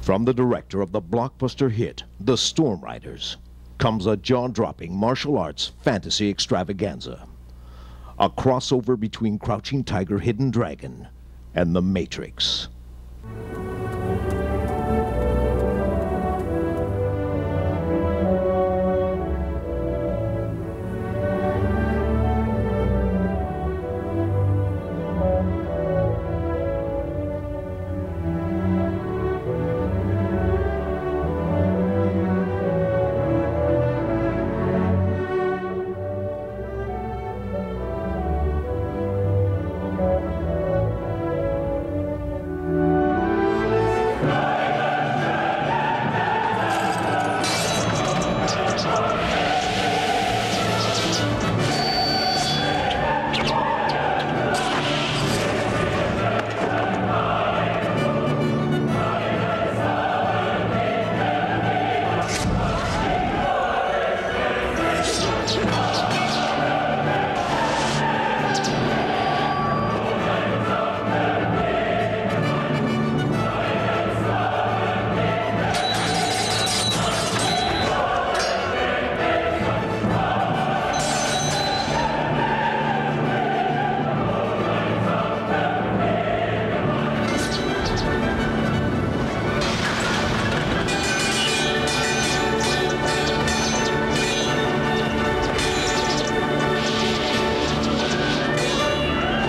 From the director of the blockbuster hit, The Storm Riders, comes a jaw-dropping martial arts fantasy extravaganza. A crossover between Crouching Tiger, Hidden Dragon and The Matrix.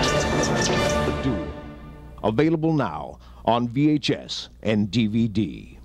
Duel, available now on VHS and DVD.